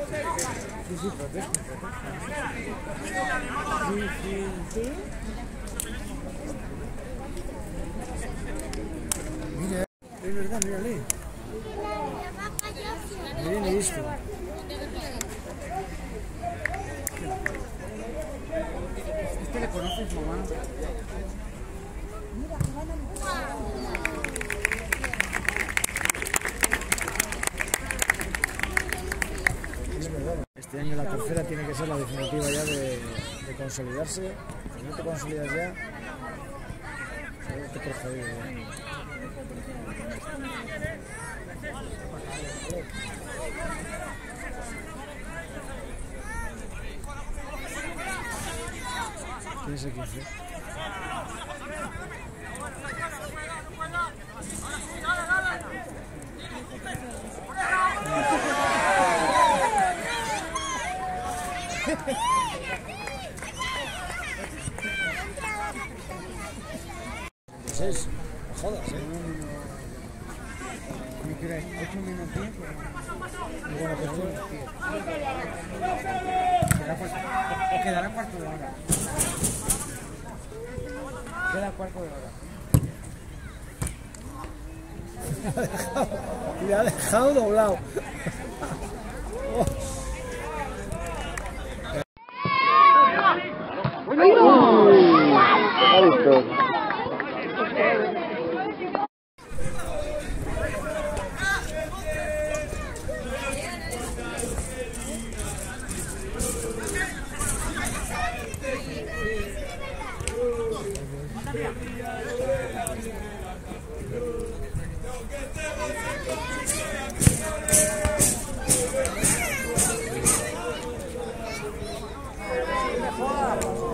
Sí, sí, protege. Sí. Mira, es verdad, mírale. Me viene esto. ¿Este le conoces, mamá? Este año la tercera tiene que ser la definitiva ya de consolidarse. Si no te consolidas ya, te procedido ya. ¿Quién es el 15? Pues no jodas, ¿Me quedáis 8 minutos? Y buena cuestión. Quedará cuarto de hora. Queda cuarto de hora. Le ha dejado doblado. Mejor.